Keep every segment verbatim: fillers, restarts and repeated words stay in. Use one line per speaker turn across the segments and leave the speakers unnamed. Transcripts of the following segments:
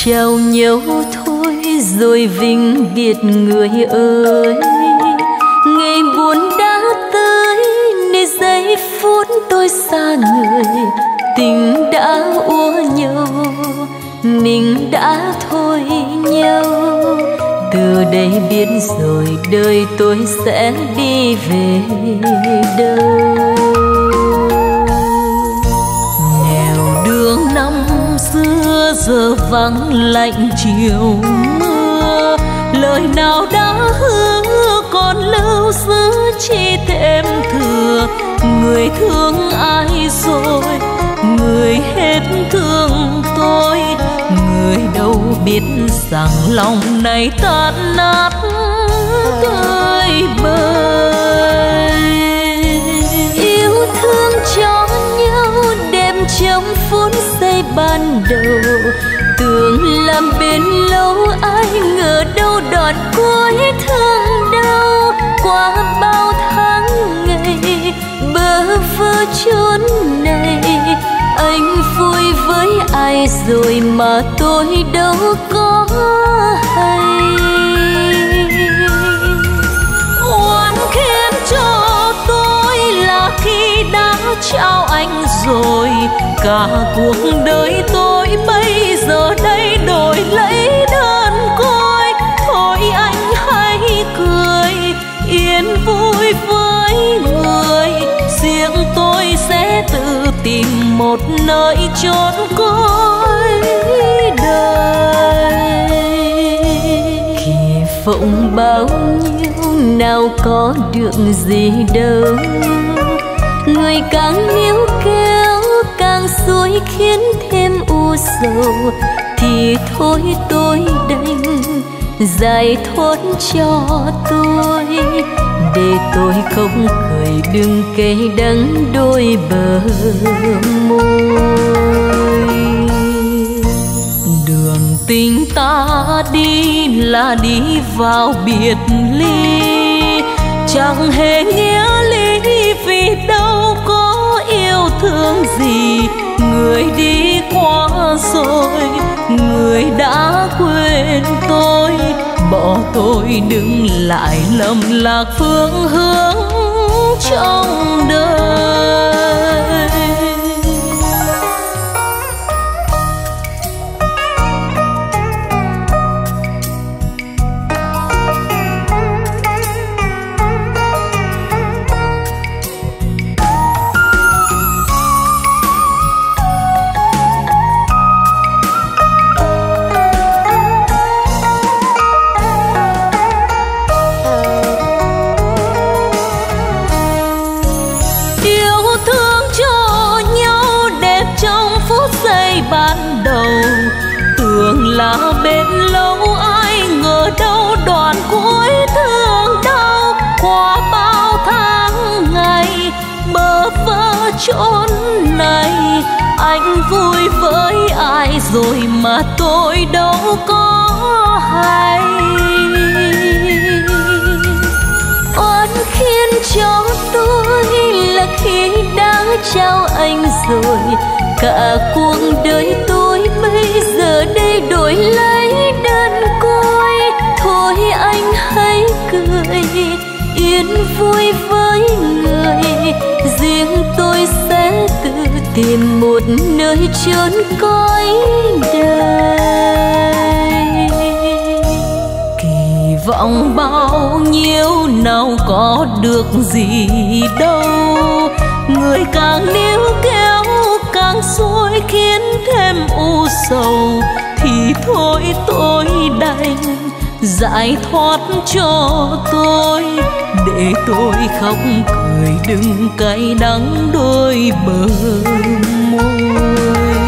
Chào nhau thôi rồi vĩnh biệt người ơi, ngày buồn đã tới nên giây phút tôi xa người. Tình đã úa nhau, mình đã thôi nhau, từ đây biết rồi đời tôi sẽ đi về đâu. Nẻo đường năm xưa giờ vắng lạnh chiều mưa, lời nào đã hứa còn lưu giữ chỉ thêm thừa. Người thương ai rồi, người hết thương tôi, người đâu biết rằng lòng này tan nát tơi bời. Yêu thương cho nhau đêm trong phút giây ban đầu, tưởng làm bên lâu ai ngờ đâu đoạn cuối thương đau. Qua bao tháng ngày bơ vơ chốn này, anh vui với ai rồi mà tôi đâu có hay. Oan khen cho tôi là khi đã trao anh rồi, cả cuộc đời tôi bây giờ đây đổi lấy đơn côi. Thôi anh hãy cười yên vui với người, riêng tôi sẽ tự tìm một nơi chốn cuối đời. Kỳ vọng bao nhiêu nào có được gì đâu, người càng níu kéo càng xuôi khiến thêm u sầu. Thì thôi tôi đành giải thoát cho tôi, để tôi không cười đừng cay đắng đôi bờ môi. Đường tình ta đi là đi vào biệt ly, chẳng hề nghĩa lý vì đâu có yêu thương gì. Người đi qua rồi, người đã quên tôi, bỏ tôi đứng lại lầm lạc phương hướng trong đời. Ban đầu tưởng là bên lâu ai ngờ đâu đoạn cuối thương đau. Qua bao tháng ngày bơ vơ chốn này, anh vui với ai rồi mà tôi đâu có hay. Oan khiến cho tôi là khi đã trao anh rồi, cả cuộc đời tôi bây giờ đây đổi lấy đơn côi. Thôi anh hãy cười yên vui với người, riêng tôi sẽ tự tìm một nơi chốn cõi đời. Kỳ vọng bao nhiêu nào có được gì đâu, người càng níu kéo càng xuôi khiến thêm u sầu. Thì thôi tôi đành giải thoát cho tôi, để tôi khóc cười đừng cay đắng đôi bờ môi.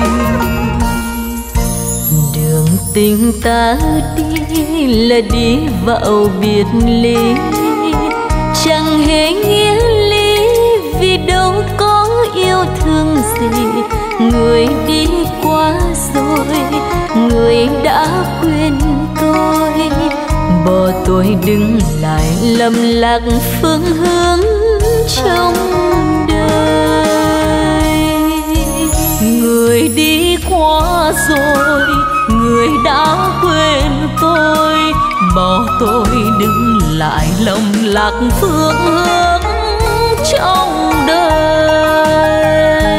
Đường tình ta đi là đi vào biệt ly, chẳng hề nghĩa lý vì đâu có yêu thương gì. Người đi qua rồi, người đã quên tôi, bỏ tôi đứng lại lầm lạc phương hướng trong đời. Người đi qua xa rồi, người đã quên tôi, bỏ tôi đứng lại lầm lạc phương hướng trong đời.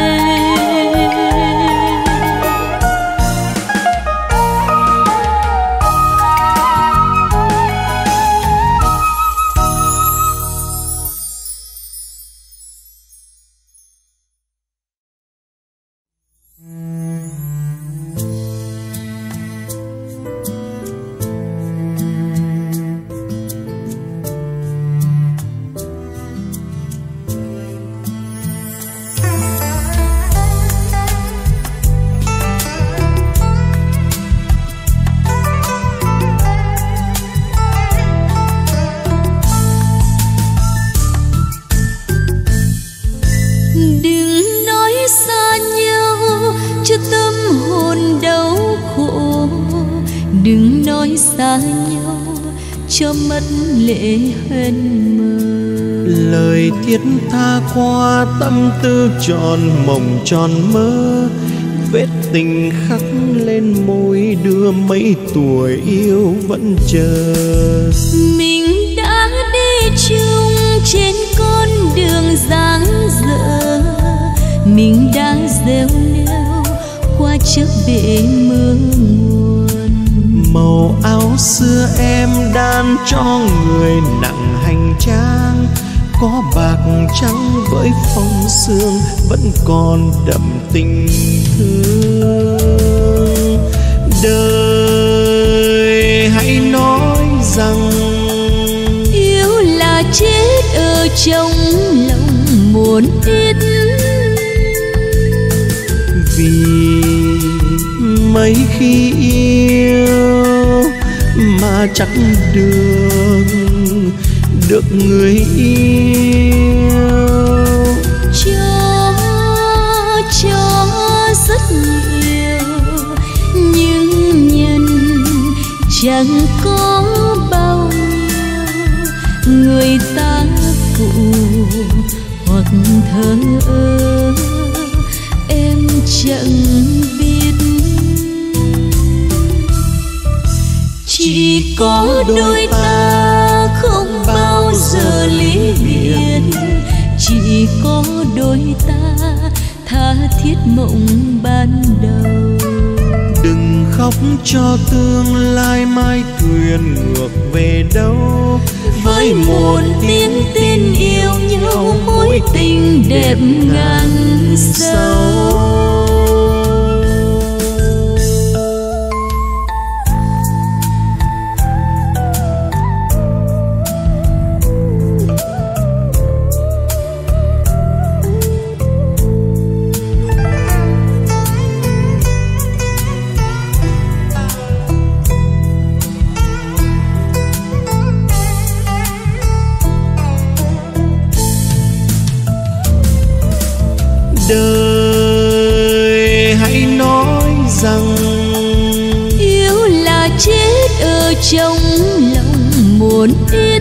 Đừng nói xa nhau cho mất lệ hẹn mơ.
Lời thiết tha qua tâm tư tròn mộng tròn mơ, vết tình khắc lên môi đưa mấy tuổi yêu vẫn chờ.
Mình đã đi chung trên con đường dang dở, mình đã gieo neo qua chiếc bể mơ nguồn.
Màu áo xưa em đan cho người nặng hành trang, có bạc trắng với phong sương vẫn còn đậm tình thương. Đời hãy nói rằng
yêu là chết ở trong lòng muôn ít,
vì mấy khi yêu mà chắc được được người yêu.
Cho cho rất nhiều nhưng nhân chẳng có bao nhiêu, người ta phụ hoặc thờ ơ em chẳng biết. Chỉ có đôi ta không bao giờ ly biệt, chỉ có đôi ta tha thiết mộng ban đầu.
Đừng khóc cho tương lai mai thuyền ngược về đâu,
với một tiếng tin yêu nhau mối tình đẹp ngàn sao.
Đời hãy nói rằng
yêu là chết ở trong lòng muôn ít,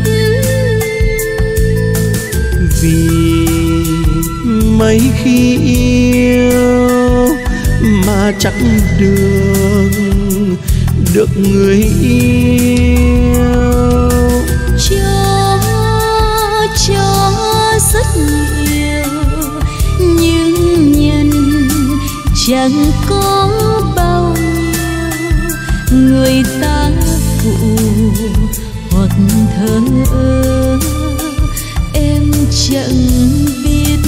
vì mấy khi yêu mà chắc được được người yêu.
Cho cho rất nhiều nhưng nhân chẳng có bao nhiêu, người ta phụ hoặc thờ ơ em chẳng biết.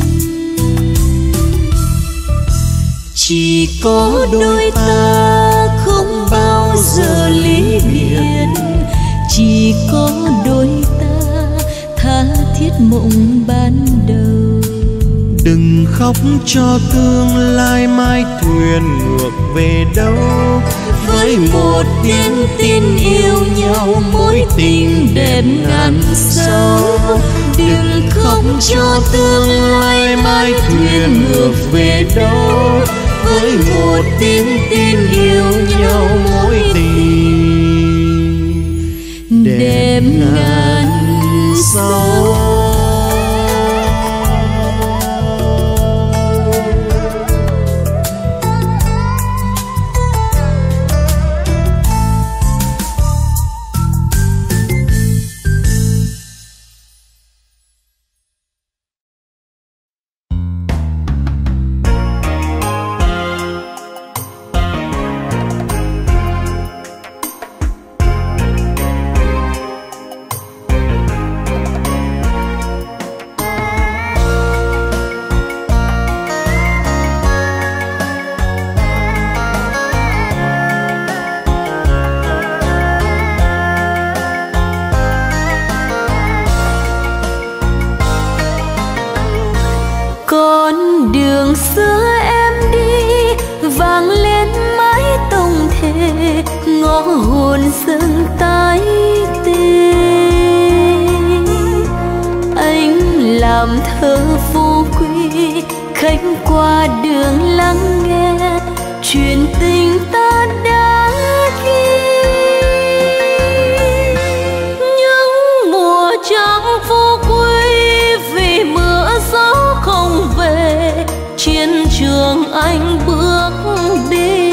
Chỉ có đôi ta không bao giờ ly biệt, chỉ có đôi ta tha thiết mộng ban đầu.
Đừng khóc cho tương lai mai thuyền ngược về đâu,
với một tiếng tin yêu nhau mối tình đẹp ngàn sao. Đừng khóc cho tương lai mai thuyền ngược về đâu, với một tiếng tin yêu nhau mối tình đẹp ngàn sao.
ngõ hồn dâng tái tê. Anh làm thơ vô quy, khách qua đường lắng nghe chuyện tình ta đã ghi. Những mùa trắng vô quy vì mưa gió không về, chiến trường anh bước đi.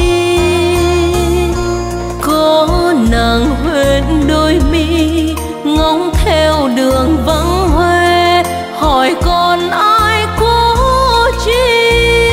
Có nàng huyết đôi mi ngóng theo đường vắng hoe, hỏi còn ai cố chi.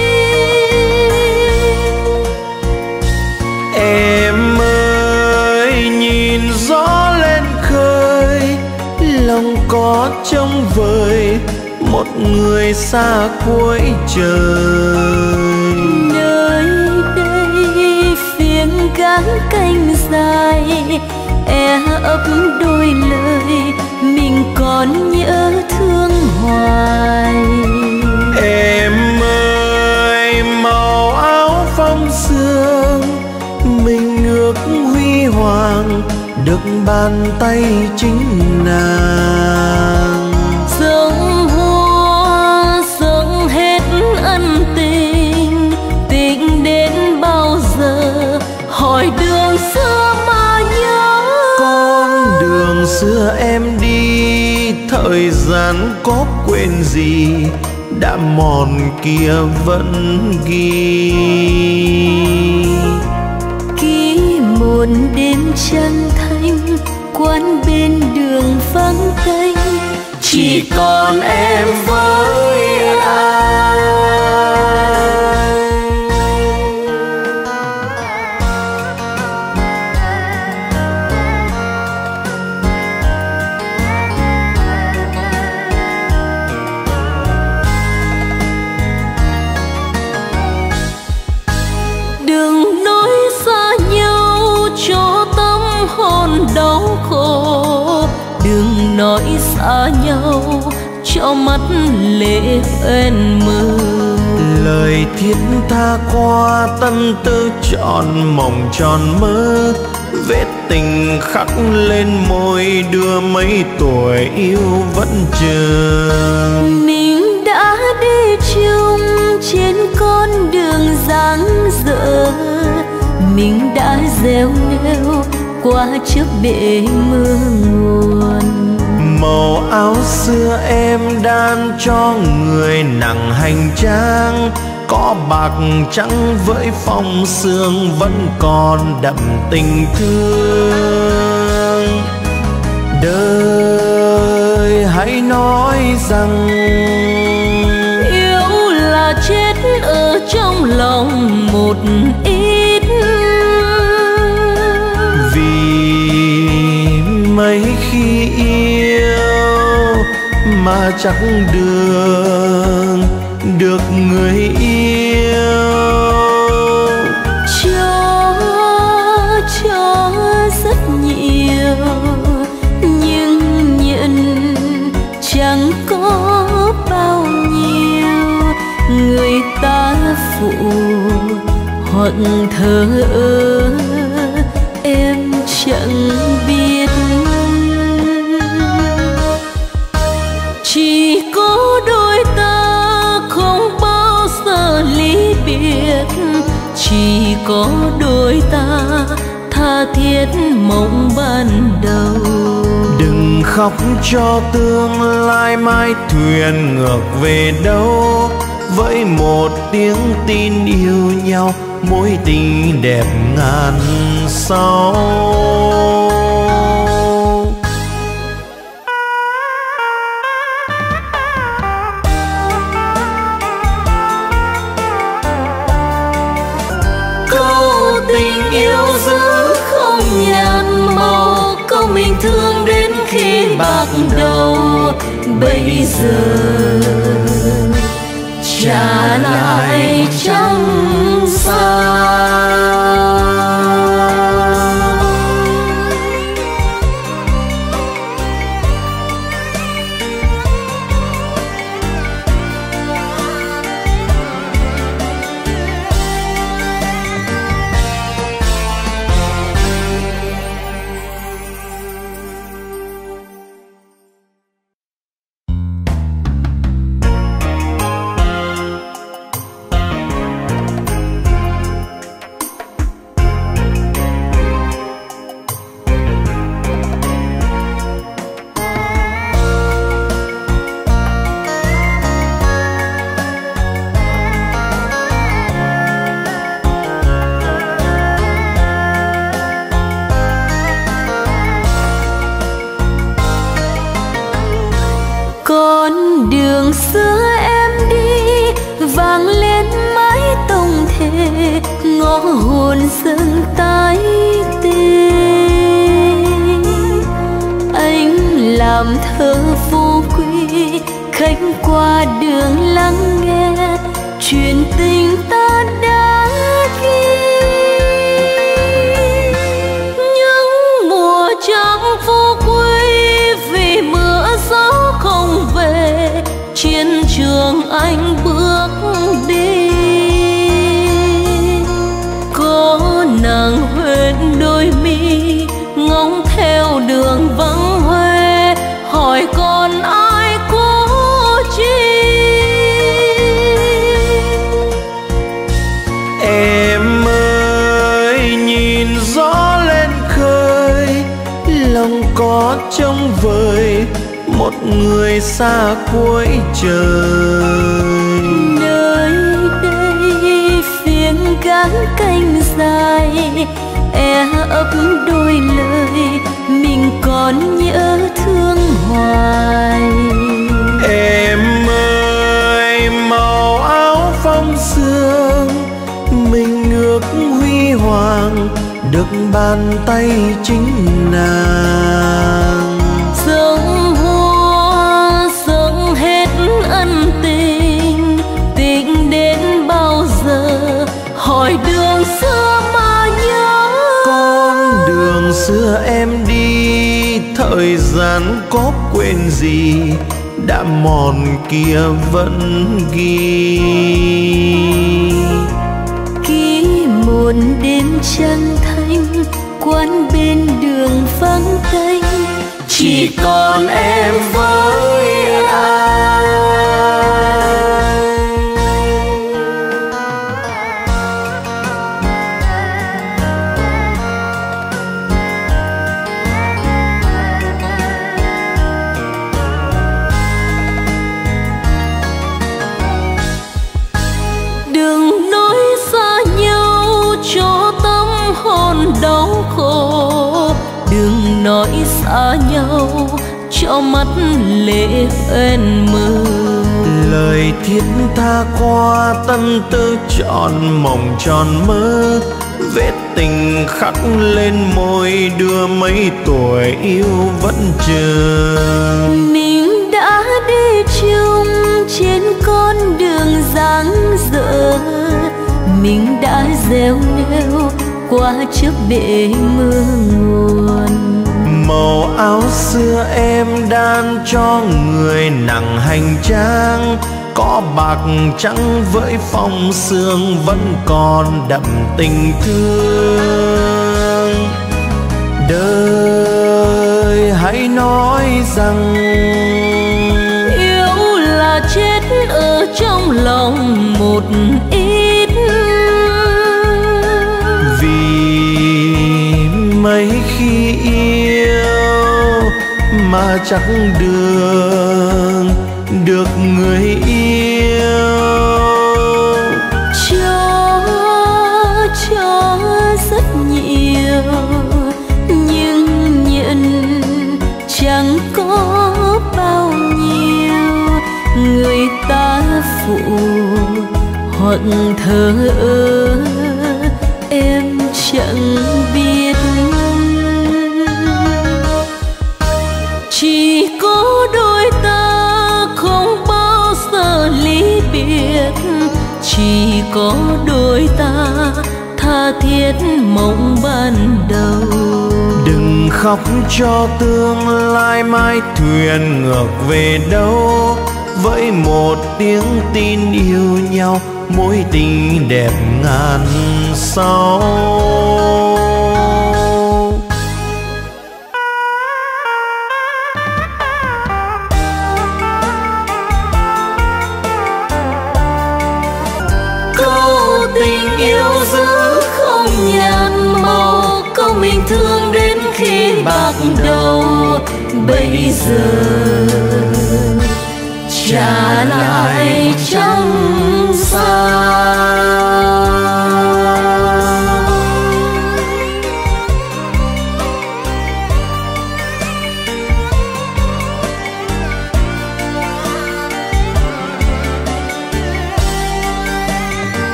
Em ơi nhìn gió lên khơi, lòng có trông vời một người xa cuối trời.
Nơi đây phiên gác canh dài, e ấp đôi lời mình còn nhớ thương hoài.
Em ơi màu áo phong sương, mình ước huy hoàng được bàn tay chính nàng.
Dâng hoa dâng hết ân tình, tình đến bao giờ hỏi đường xưa mà nhớ.
Con đường xưa em đi, thời gian có quên gì, đã mòn kia vẫn ghi.
Ký một đêm trăng thanh, quán bên đường vắng tênh,
chỉ còn em với anh.
đừng nói xa nhau cho tâm hồn đau khổ, đừng nói xa nhau cho mắt lệ ven mơ.
Lời thiết tha qua tâm tư trọn mộng tròn mơ, vết tình khắc lên môi đưa mấy tuổi yêu vẫn chờ.
Mình đã đi chung trên con đường dang dở, mình đã gieo neo qua trước bể mưa nguồn.
Màu áo xưa em đan cho người nặng hành trang, có bạc trắng với phong sương vẫn còn đậm tình thương. Đời hãy nói rằng
yêu là chết ở trong lòng một ít,
vì mấy khi yêu mà chẳng đường được người yêu.
cho cho rất nhiều nhưng nhận chẳng có bao nhiêu. Người ta phụ hoặc thờ ơ em chẳng biết, chỉ có đôi ta không bao giờ ly biệt, chỉ có đôi ta tha thiết mộng ban đầu.
Đừng khóc cho tương lai mai thuyền ngược về đâu, với một tiếng tin yêu nhau mối tình đẹp ngàn sau.
Câu tình yêu giữ không nhạt màu, câu mình thương đến khi bạc đầu. Bây giờ trả lại chẳng sao. có hồn dâng tái tê. Anh làm thơ vô quy, khách qua đường lắng nghe chuyện tình ta đã ghi. Những mùa trăng vô quy vì mưa gió không về, chiến trường anh bước đi. Có nàng huyết đôi mi ngóng theo đường vắng hoe, hỏi còn ai cố chi.
Em ơi nhìn gió lên khơi, lòng có trông vời một người xa cuối trời.
Nơi đây phiên gác canh dài, e ấp đôi lời mình còn nhớ thương hoài.
Em ơi màu áo phong sương, mình ngước huy hoàng được bàn tay chính nàng.
Dâng hoa dâng hết ân tình, tình đến bao giờ hỏi đường xưa mà nhớ.
Con đường xưa em đi, thời gian có quên gì, đã mòn kia vẫn ghi.
Ký một đêm trăng thanh, quán bên đường vắng tanh,
chỉ còn em với anh.
đừng nói xa nhau cho tâm hồn đau khổ, đừng nói xa nhau cho mắt lệ ven mơ.
Lời thiết tha qua tâm tư trọn mộng tròn mơ, vết tình khắc lên môi đưa mấy tuổi yêu vẫn chờ.
Mình đã đi chung trên con đường dáng dở, mình đã gieo neo qua chớp bể mưa nguồn.
Màu áo xưa em đan cho người nặng hành trang, có bạc trắng với phong sương vẫn còn đậm tình thương. Đời hãy nói rằng
yêu là chết ở trong lòng một ít,
vì mấy khi yêu mà chẳng đường được người yêu.
cho cho rất nhiều nhưng nhận chẳng có bao nhiêu. Người ta phụ hoặc thờ ơ em chẳng biết. Chỉ có đôi ta không bao giờ ly biệt, chỉ có đôi ta tha thiết mộng ban đầu.
Đừng khóc cho tương lai mai thuyền ngược về đâu, với một tiếng tin yêu nhau mối tình đẹp ngàn sau.
Câu tình yêu giữ không nhạt màu, câu mình thương đến khi bạc đầu. Bây giờ trả lại chẳng sao.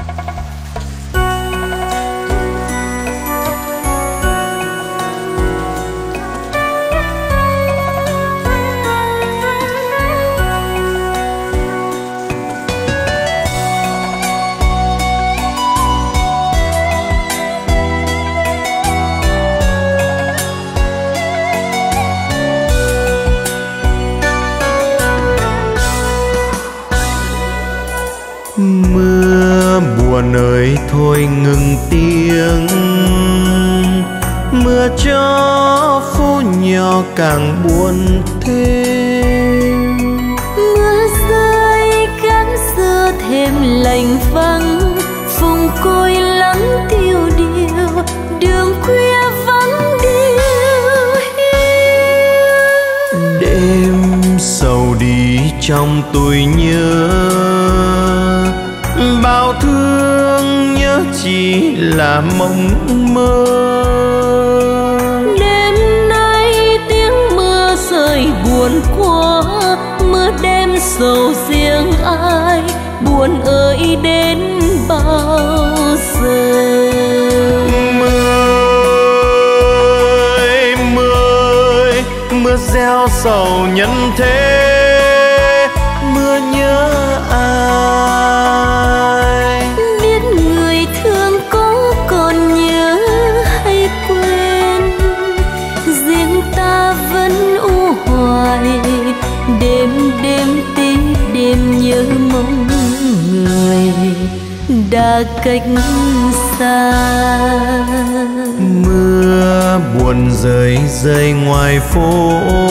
Mưa buồn ơi thôi ngừng tiếng, mưa cho phố nhỏ càng buồn thêm.
Mưa rơi cánh xưa thêm lạnh vắng, vùng côi lắng tiêu điều, đường khuya vắng điêu hiu.
Đêm sầu đi trong tôi nhớ, bao thương nhớ chỉ là mộng mơ.
Đêm nay tiếng mưa rơi buồn quá, mưa đêm sầu riêng ai, buồn ơi đến bao giờ.
Mưa ơi, mưa ơi, mưa gieo sầu nhân thế, mưa nhớ ai.
Biết người thương có còn nhớ hay quên, riêng ta vẫn u hoài, đêm đêm tí đêm nhớ mong người đã cách xa.
Mưa buồn rơi rơi ngoài phố,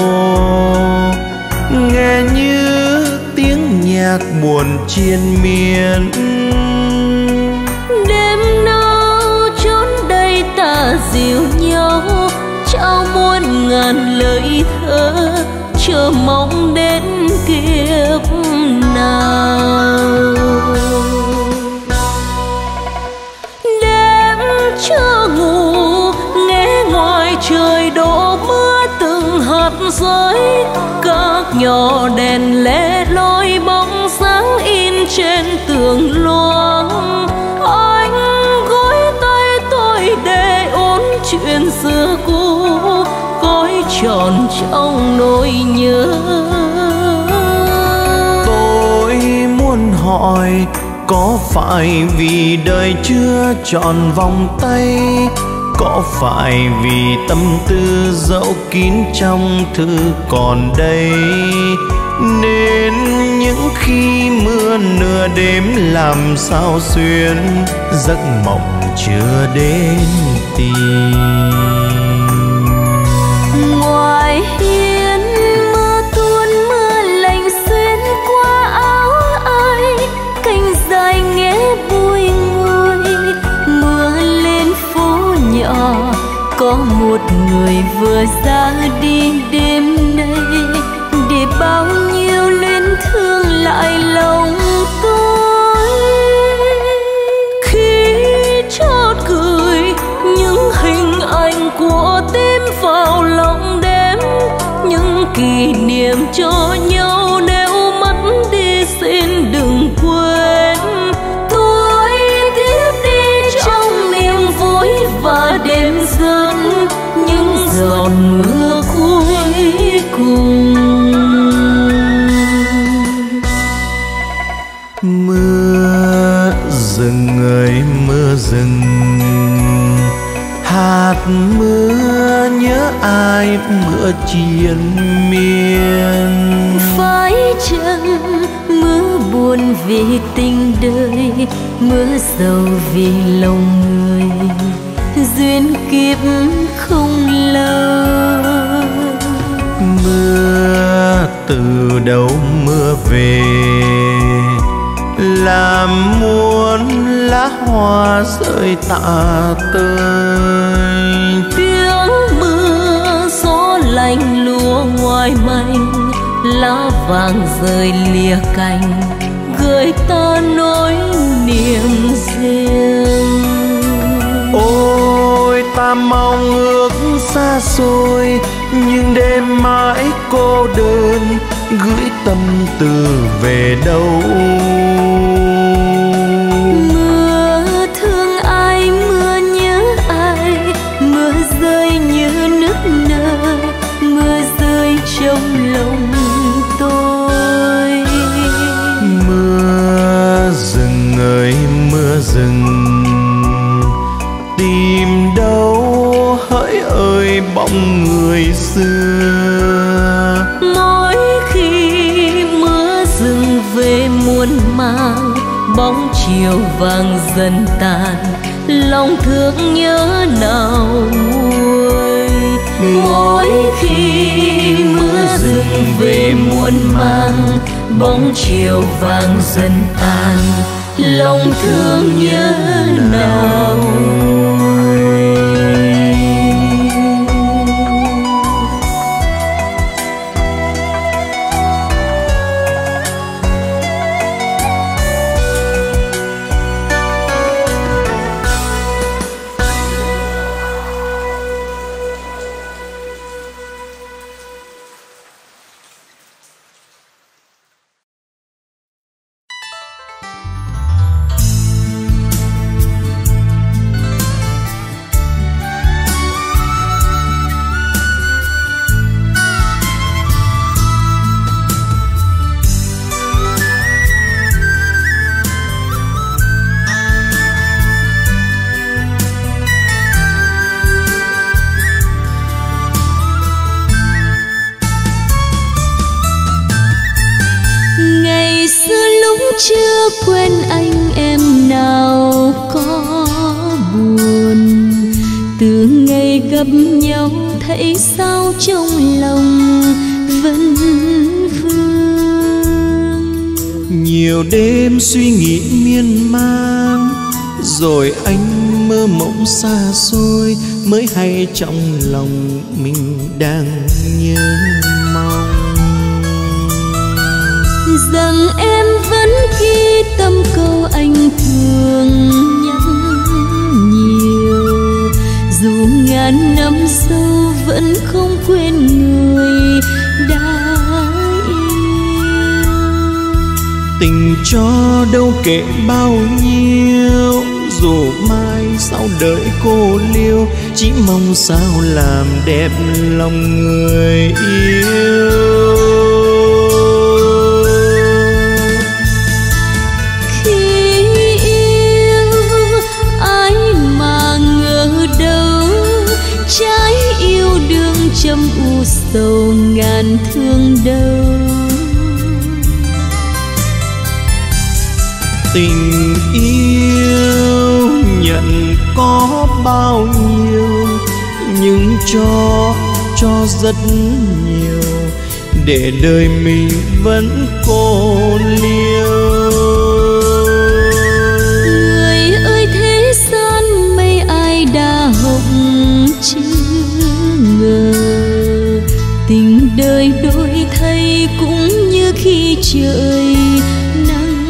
nghe như tiếng nhạc buồn triền miên.
Đêm nào chốn đây ta dìu nhau, trao muôn ngàn lời thơ, chờ mong đến kiếp nào. Đêm chưa ngủ nghe ngoài trời đổ mưa từng hạt rơi, các nhỏ đèn lẻ loi bóng sáng in trên tường loang. Anh gối tay tôi để ôn chuyện xưa cũ, gói tròn trong nỗi nhớ.
Tôi muốn hỏi có phải vì đời chưa tròn vòng tay, có phải vì tâm tư dẫu kín trong thư còn đây, nên những khi mưa nửa đêm làm sao xuyên giấc mộng chưa đến tìm.
Ngoài hiên mưa tuôn mưa lạnh xuyên qua áo ai, cành dài nghe bùi ngùi. Mưa lên phố nhỏ có một người vừa ra đi đêm nay, để bao nhiêu luyến thương lại lòng tôi. Khi chót gửi những hình ảnh của tim vào lòng đêm, những kỷ niệm cho nhau nếu mất đi xin đừng quên. Tôi tiếp đi trong niềm vui và đêm dần, những giọt mưa cuối cùng.
Mưa rừng ơi mưa rừng, hạt mưa nhớ ai mưa triền miên.
Phải chăng mưa buồn vì tình đời, mưa sầu vì lòng người, duyên kiếp không lâu.
Mưa từ đâu mưa về, làm muôn lá hoa rơi tạ tơi.
Tiếng mưa gió lạnh lùa ngoài manh, lá vàng rơi lìa cành, gửi ta nỗi niềm riêng.
Ôi ta mong ước xa xôi, nhưng đêm mãi cô đơn, gửi tâm tư về đâu.
Mưa
rừng. Tìm đâu hỡi ơi bóng người xưa.
Mỗi khi mưa rừng về muôn mang, bóng chiều vàng dần tàn, lòng thương nhớ nào nguôi. Mỗi khi mưa rừng về muôn mang, bóng chiều vàng dần tàn, lòng thương nhớ nào nguôi. Chưa quên anh em nào có buồn, từ ngày gặp nhau thấy sao trong lòng vẫn vương.
Nhiều đêm suy nghĩ miên man, rồi anh mơ mộng xa xôi, mới hay trong lòng mình đang nhớ mong.
Rằng em vẫn ghi tâm câu anh thường nhắn nhiều, dù ngàn năm sau vẫn không quên người đã yêu.
Tình cho đâu kể bao nhiêu, dù mai sau đợi cô liêu, chỉ mong sao làm đẹp lòng người yêu.
Châm u sầu ngàn thương đau,
tình yêu nhận có bao nhiêu, nhưng cho cho rất nhiều, để đời mình vẫn cô liêu.
Người ơi thế gian mấy ai đã hồng chưa ngờ, tình đời đổi thay cũng như khi trời nắng.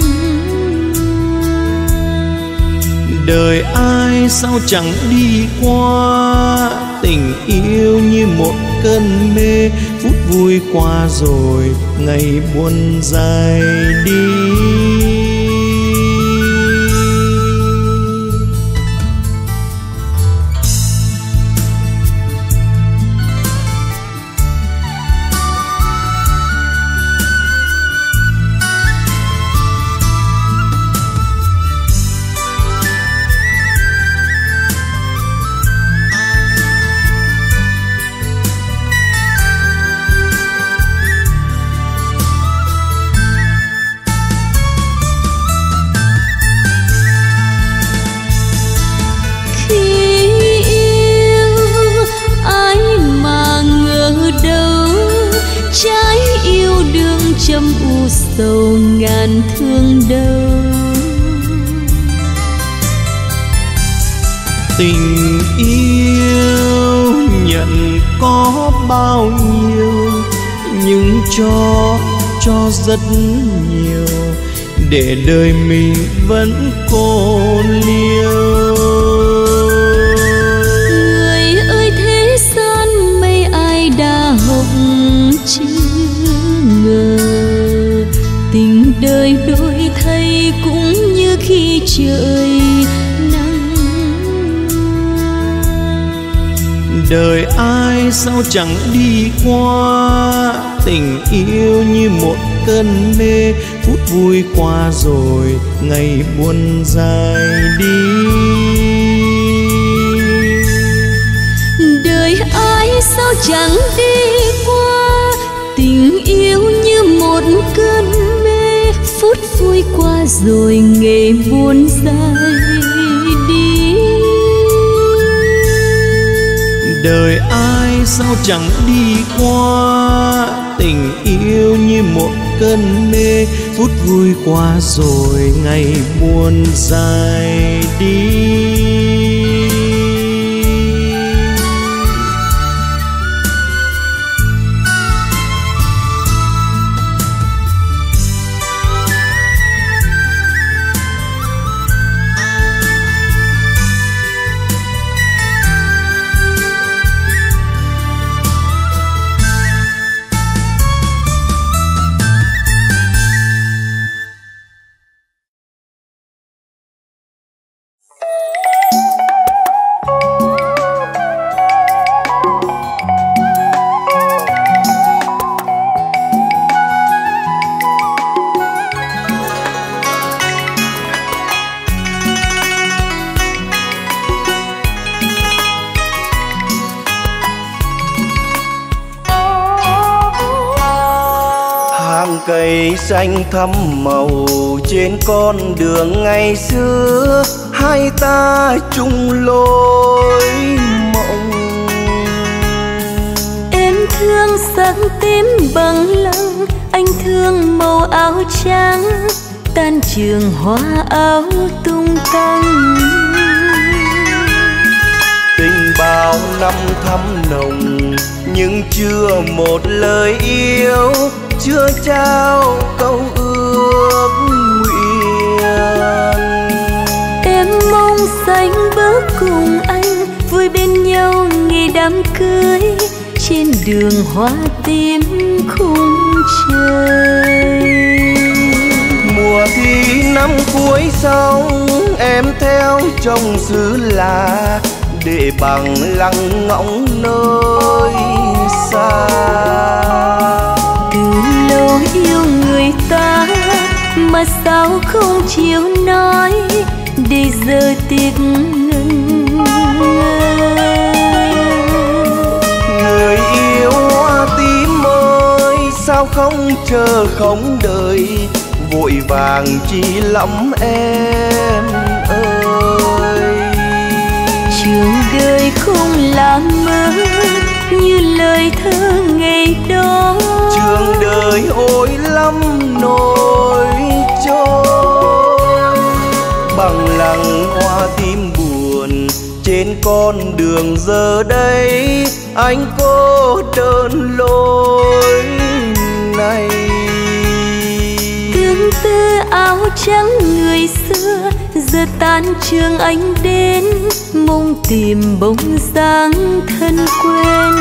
Đời ai sao chẳng đi qua, tình yêu như một cơn mê, phút vui qua rồi ngày buồn dài đi.
Châm u sầu ngàn thương đau,
tình yêu nhận có bao nhiêu, nhưng cho cho rất nhiều, để đời mình vẫn cô liêu.
Người ơi thế gian mấy ai đã hồng chưa ngờ, tình đời đổi thay cũng như khi trời nắng.
Đời ai sao chẳng đi qua, tình yêu như một cơn mê, phút vui qua rồi ngày buồn dài đi.
Đời ai sao chẳng đi qua, tình yêu như một cơn mê, phút vui qua rồi ngày buồn dài đi.
Đời ai sao chẳng đi qua, tình yêu như một cơn mê, phút vui qua rồi ngày buồn dài đi.
Cây xanh thắm màu trên con đường ngày xưa, hai ta chung lối mộng.
Em thương sắc tím bằng lăng, anh thương màu áo trắng, tan trường hoa áo tung tăng.
Tình bao năm thắm nồng nhưng chưa một lời yêu, chưa trao câu ước nguyện.
Em mong xanh bước cùng anh vui bên nhau ngày đám cưới, trên đường hoa tím khung trời.
Mùa thi năm cuối xong em theo chồng xứ lạ, để bằng lăng ngóng nơi xa.
Yêu người ta mà sao không chịu nói, để giờ tiếc ngần ngơ.
Người yêu hoa tím ơi, sao không chờ không đợi, vội vàng chi lắm em ơi.
Trường đời không làm mơ như lời thơ ngày đó,
trường đời ôi lắm nỗi trôi. Bằng lăng hoa tím buồn trên con đường giờ đây, anh cô đơn lối này.
Tương tư áo trắng người xưa, giờ tan trường anh đến, mong tìm bóng dáng thân quen.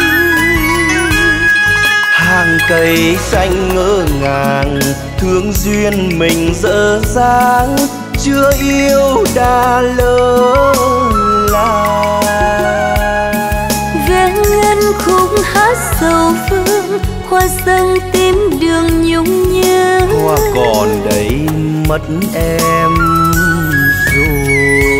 Hàng cây xanh ngỡ ngàng, thương duyên mình dở dang, chưa yêu đã lỡ làng.
Vé ngân khúc hát sầu phương, hoa dâng tím đường nhung nhớ.
Hoa còn đấy mất em rồi.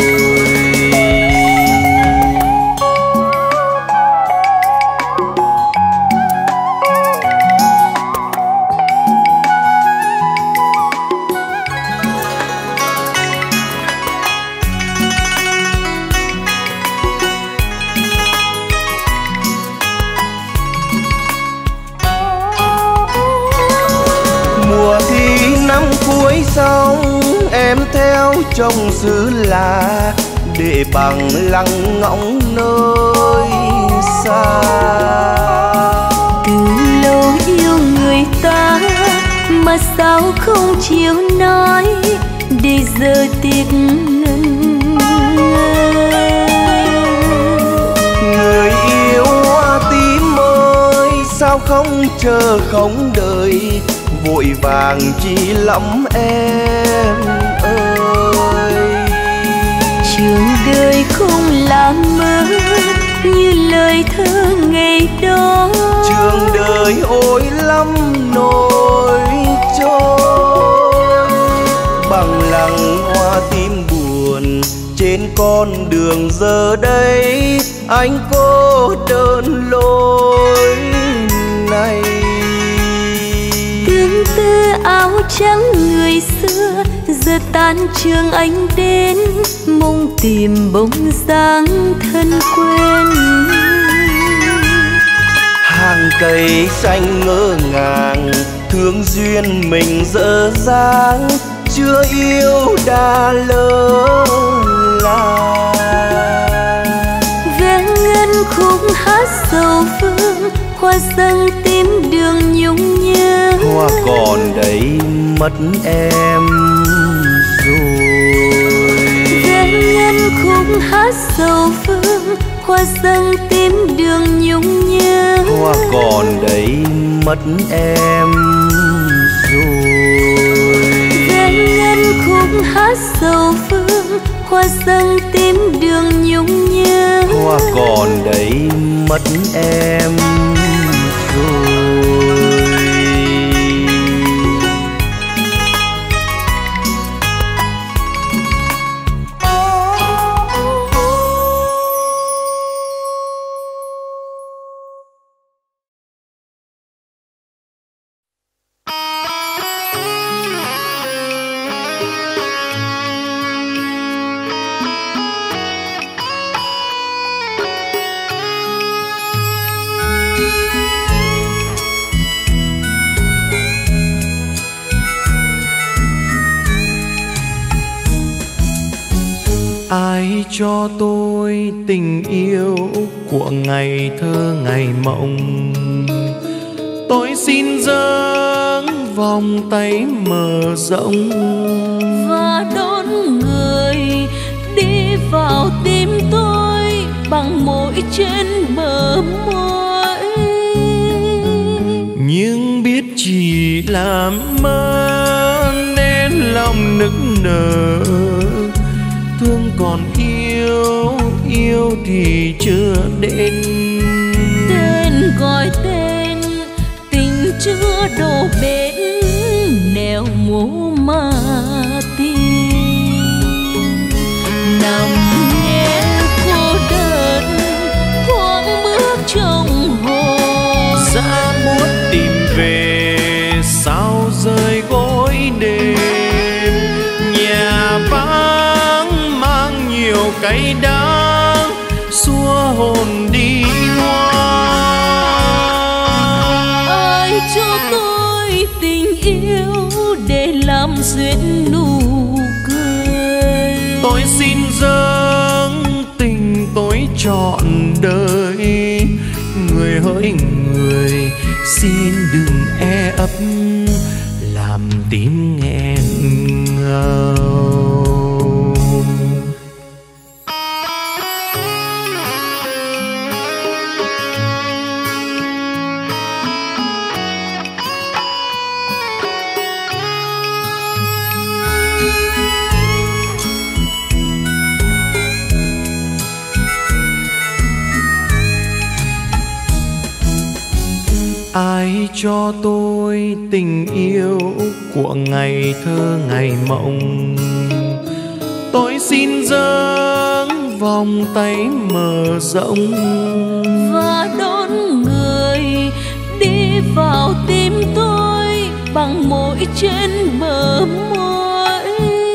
Mùa thi năm cuối xong em theo chồng xứ lạ, để bằng lăng ngóng nơi xa.
Từ lâu yêu người ta mà sao không chịu nói, để giờ tiếc ngần ngơ.
Người yêu hoa tím ơi, sao không chờ không đợi, vội vàng chi lắm em ơi.
Trường đời không làm mơ như lời thơ ngày đó,
trường đời ôi lắm nỗi trôi. Bằng lặng hoa tím buồn trên con đường giờ đây, anh cô đơn lối này.
Tương tư áo trắng người xưa giờ tan trường anh đến, mong tìm bóng dáng thân quen.
Hàng cây xanh ngỡ ngàng thương duyên mình dở dang, chưa yêu đã lỡ làng.
Ven ngân khúc hát sầu phương, hoa dâng tím đường nhung nhớ.
Hoa còn đấy mất em rồi.
Ven ngân khúc hát sầu phương, hoa dâng tím đường nhung nhớ.
Hoa còn đấy mất em rồi.
Ven ngân khúc hát sầu phương, hoa dâng tím đường nhung nhớ.
Hoa còn đấy mất em rồi.
Ai cho tôi tình yêu của ngày thơ ngày mộng, tôi xin dâng vòng tay mở rộng
và đón người đi vào tim tôi bằng môi trên bờ môi.
Nhưng biết chỉ là mơ nên lòng nức nở, thương còn yêu, yêu thì chưa đến.
Tên gọi tên, tình chưa đổ bến, nẻo mố mà tìm. Nằm nghe cô đơn, thoáng bước trong hồn.
Giá muốn tìm về sao rơi gối đêm, nhà vắng mang nhiều cay đắng xua hồn đi hoa.
Ai cho tôi tình yêu để làm duyên nụ cười.
Tôi xin dâng tình tôi trọn đời, người hỡi người xin đừng e ấp làm tim nghẹn ngào. Ai cho tôi tình yêu của ngày thơ ngày mộng, tôi xin dâng vòng tay mở rộng
và đón người đi vào tim tôi bằng môi trên bờ môi.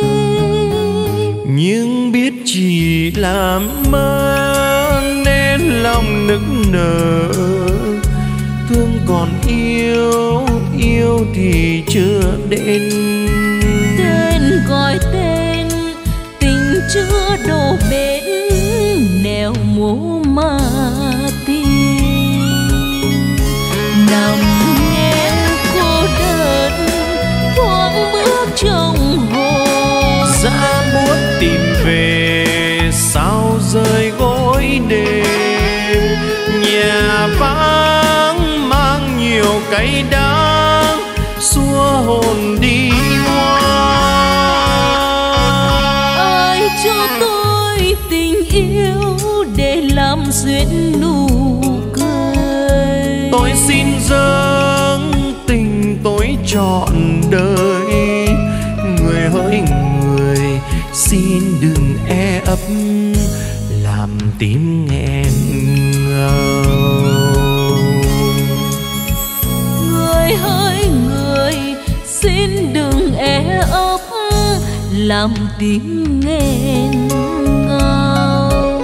Nhưng biết chỉ là mơ nên lòng nức nở, thương còn yêu, yêu thì chưa đến.
Tên gọi tên, tình chưa đổ bến, nẻo mố mà tìm. Nằm nghe cô đơn, thoáng bước trong hồn.
Giá muốn tìm về sao rơi gối đêm, nhà vắng mang nhiều cay đắng xua hồn đi hoa.
Ai cho tôi tình yêu để làm duyên nụ cười.
Tôi xin dâng tình tôi trọn đời. Người hỡi người, xin đừng e ấp làm tim nghẹn ngào.
Người hỡi người, xin đừng e ấp làm tim nghẹn ngào.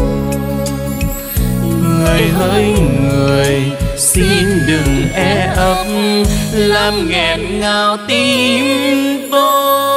Người hỡi người, xin đừng e ấp làm nghẹn ngào tim tôi.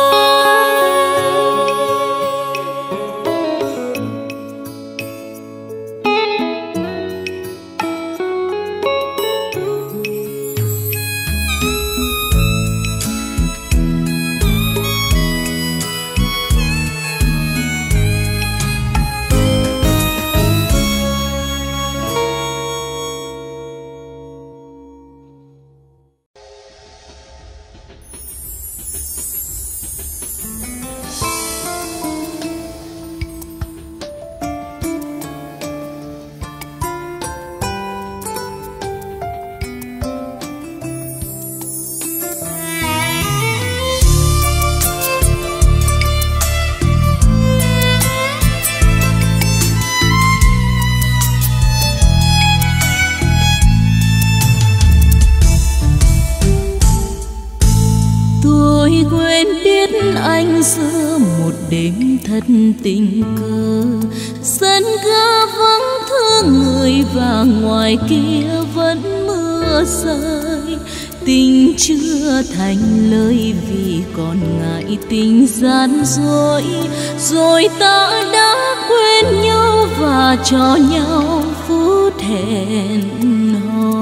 Anh giữa một đêm thật tình cờ, sân ga vắng thương người và ngoài kia vẫn mưa rơi. Tình chưa thành lời vì còn ngại tình gian dối, rồi ta đã quên nhau và cho nhau phút hẹn hò.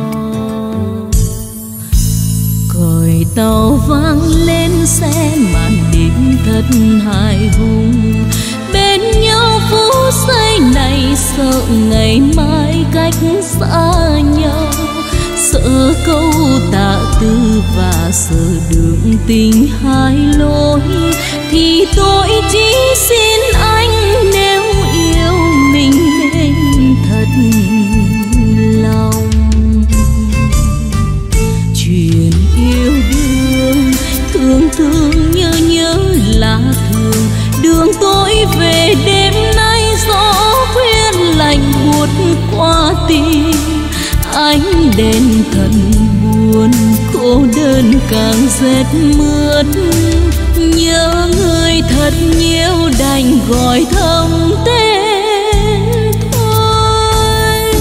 Còi tàu vang lên xe màn đêm thật hài hùng, bên nhau phút giây này sợ ngày mai cách xa nhau. Sợ câu tạ tư và sợ đường tình hai lối, thì tôi chỉ xin anh nếu yêu mình nên thật lòng. Chuyện yêu đương thương thương nhớ nhớ là thường, đường tôi về đêm nay gió khuyên lạnh buốt qua tim. Ánh đèn thần buồn cô đơn càng rét mướt, nhớ người thật nhiều đành gọi thầm tên thôi.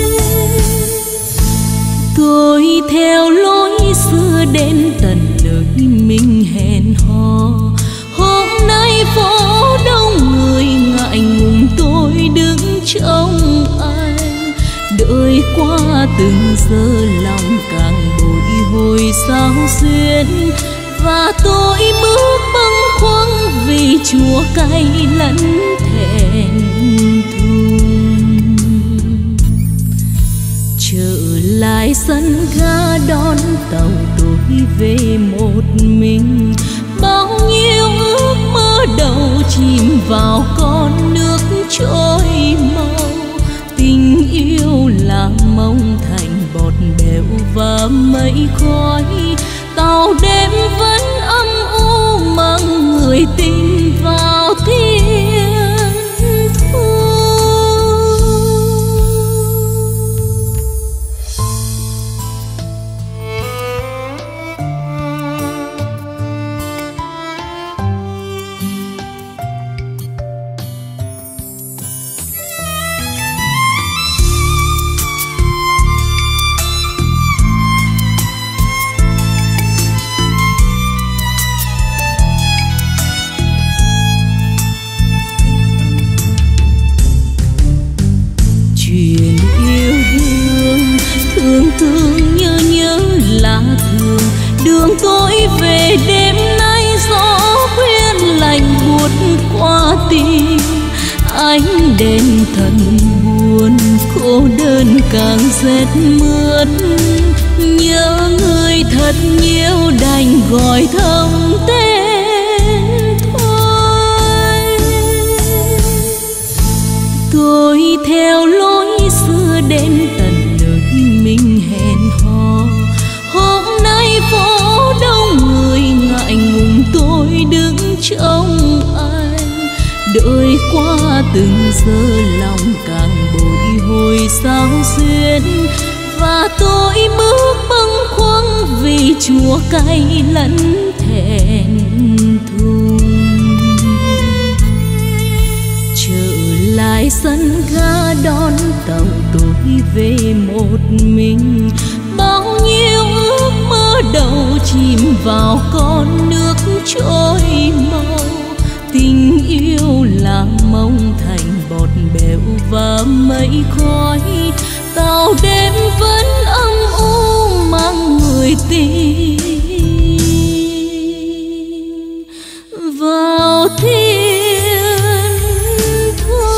Tôi theo lối xưa đến tận nơi mình hẹn hò, hôm nay phố đông người ngại ngùng tôi đứng trông anh. Đợi qua từng giờ lòng càng bồi hồi sao xuyên, và tôi bước bâng khuâng vì chua cay lẫn thẹn thùng. Trở lại sân ga đón tàu tôi về một mình, bao nhiêu ước mơ đầu chìm vào con nước trôi mau. Tình yêu là mong thành bọt bèo và mây khói, tàu đêm vẫn âm u mang người tin vào thiên thu. Thương nhớ nhớ là thường, đường tôi về đêm nay gió khuyên lạnh buốt qua tim. Ánh đèn thần buồn cô đơn càng rét mướt, nhớ người thật nhiều đành gọi thầm tên thôi. Tôi theo lối xưa đến tận mình hẹn hò, hôm nay phố trong anh. Đợi qua từng giờ lòng càng bồi hồi sao xuyên, và tôi bước bâng khuâng vì chua cay lẫn thẹn thùng. Trở lại sân ga đón tàu tôi về một mình, bao nhiêu ước mơ đầu chìm vào con nước trôi mau. Tình yêu là mong thành bọt bèo và mây khói, tàu đêm vẫn âm u mang người tình vào thiên thu.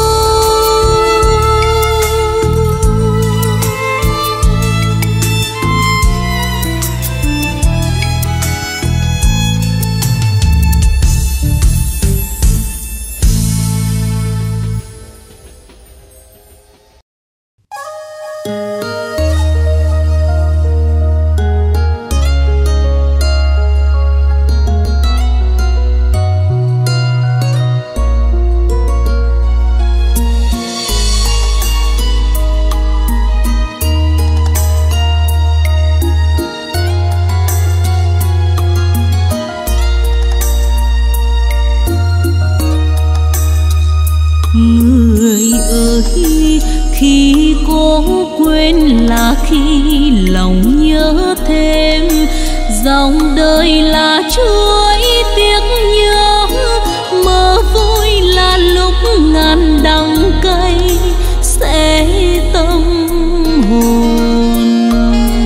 Khi lòng nhớ thêm dòng đời là chuỗi tiếc nhớ, mơ vui là lúc ngàn đắng cay sẽ tâm hồn.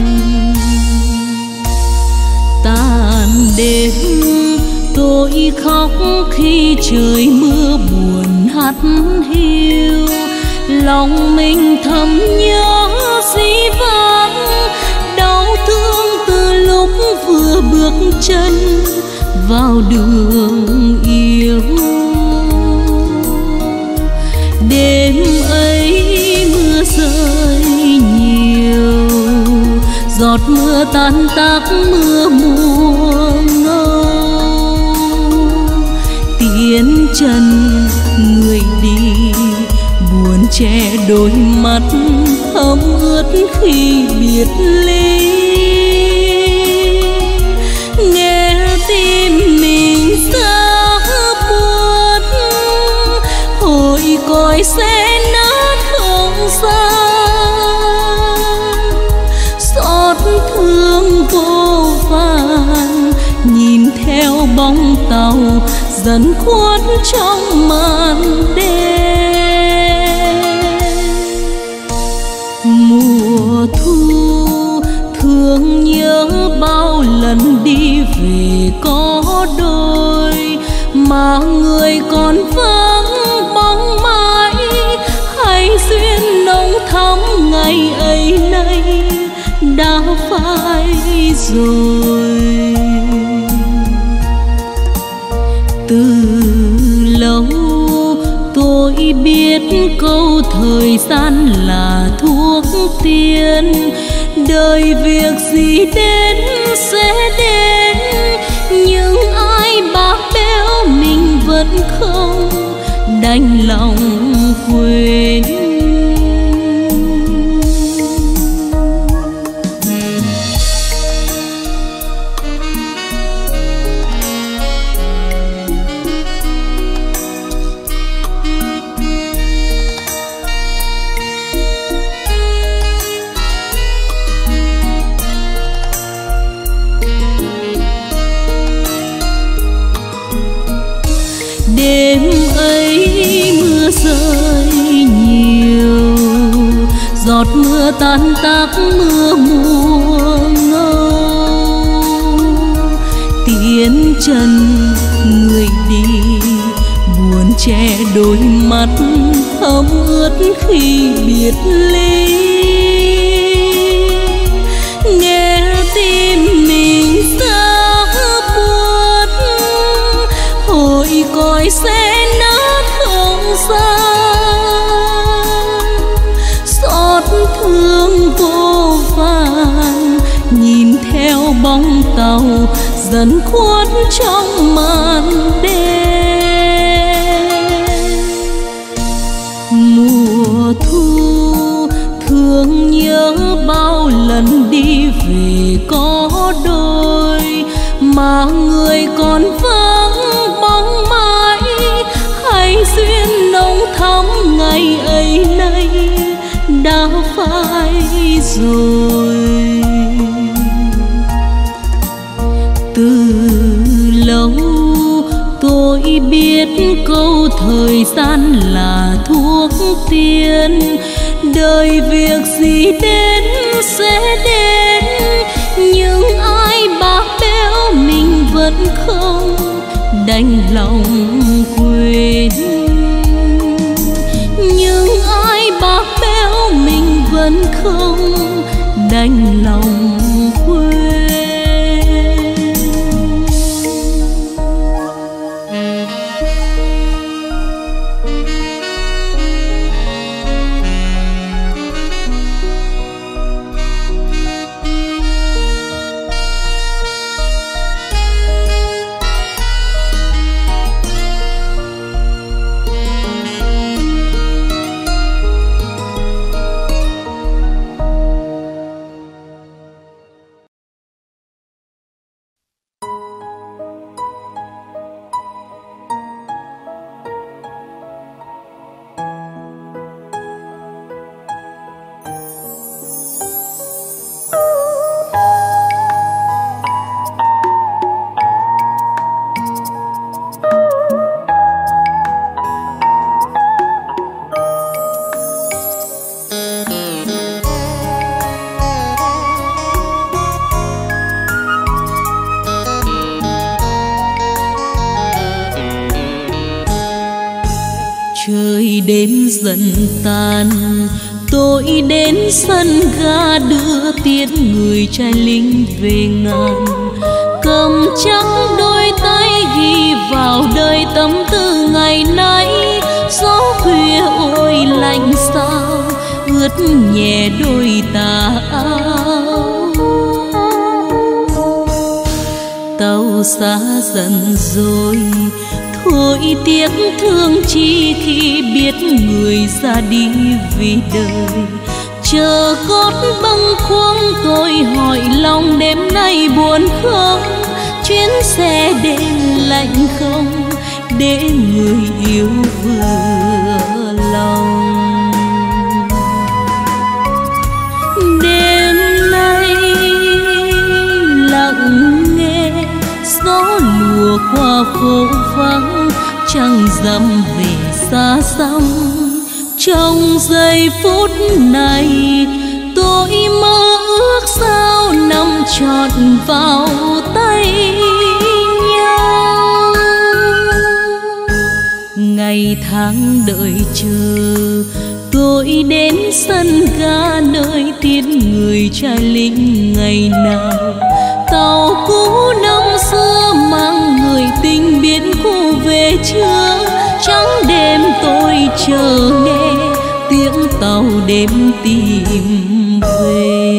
Tàn đêm tôi khóc khi trời mưa buồn hắt hiu, lòng mình thầm nhớ dĩ vãng, đau thương từ lúc vừa bước chân vào đường yêu. Đêm ấy mưa rơi nhiều, giọt mưa tan tác mưa mùa ngâu. Tiến chân người đi buồn che đôi mắt thấm ướt khi biệt ly. Nghe tim mình sao buồn, hồi còi sẽ nát không gian. Xót thương vô vàn nhìn theo bóng tàu dần khuất trong màn đêm. Mùa thu thương nhớ bao lần đi về có đôi, mà người còn vắng bóng mãi. Hay duyên nồng thắm ngày ấy nay đã phai rồi. Từ lâu tôi biết câu thời gian là thuốc tiên, đời việc gì đến sẽ đến, nhưng ai bạc bẽo mình vẫn không đành lòng quên. Đêm ấy mưa rơi nhiều, giọt mưa tan tác mưa mùa ngâu. Tiến chân người đi buồn che đôi mắt thấm ướt khi biệt ly. Nghe tim mình sao buồn, hồi còi sẽ nát không gian. Xót thương vô vàn nhìn theo bóng tàu dần khuất trong màn phai rồi. Từ lâu tôi biết câu thời gian là thuốc tiên, đời việc gì đến sẽ đến, nhưng ai bạc béo mình vẫn không đành lòng quên. Nhưng ai bạc béo mình vẫn không đành lòng quên. Đêm dần tàn, tôi đến sân ga đưa tiễn người trai lính về ngàn, cầm chắc đôi tay ghi vào đời tâm tư ngày nay. Gió khuya ôi lạnh sao ướt nhẹ đôi tà áo. Tàu xa dần rồi, thôi tiếc thương chi khi biết người ra đi vì đời. Chờ cốt bâng khuâng tôi hỏi lòng đêm nay buồn không, chuyến xe đêm lạnh không để người yêu vừa lòng. Đêm nay lặng nghe gió lùa qua phố vắng, trăng rằm về xa xăm. Trong giây phút này tôi mơ ước sao nằm trọn vào tay nhau. Ngày tháng đợi chờ tôi đến sân ga nơi tiễn người trai lính ngày nào. Tàu cũ năm xưa mang người tình biến khu về chưa, trắng đêm tôi chờ nghe tiếng tàu đêm tìm về.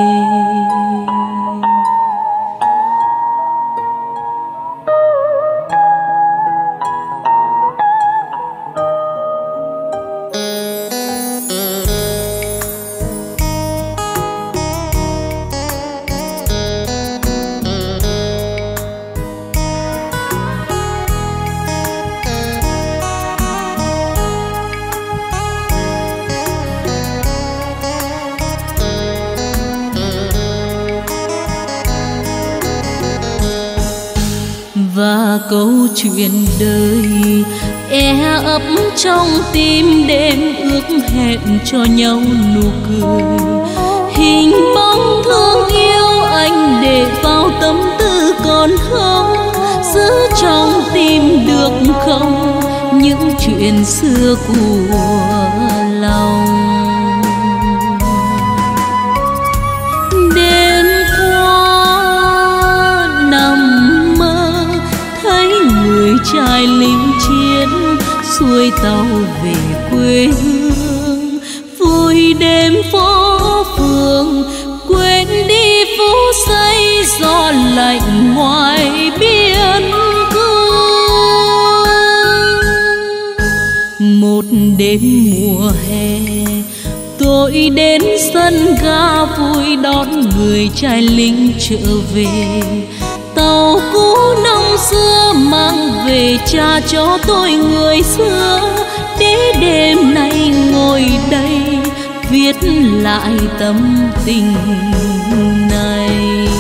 Và câu chuyện đời e ấp trong tim đêm ước hẹn cho nhau nụ cười. Hình bóng thương yêu anh để vào tâm tư còn không, giữ trong tim được không những chuyện xưa của lòng. Đêm qua nằm mơ thấy người trai lính chiến xuôi tàu về quê hương, vui đêm phố phường quên đi phố xây gió lạnh ngoài biên cương. Một đêm mùa hè tôi đến sân ga vui đón người trai lính trở về. Tàu cũ năm xưa mang về cha cho tôi người xưa, để đêm nay ngồi đây viết lại tâm tình này.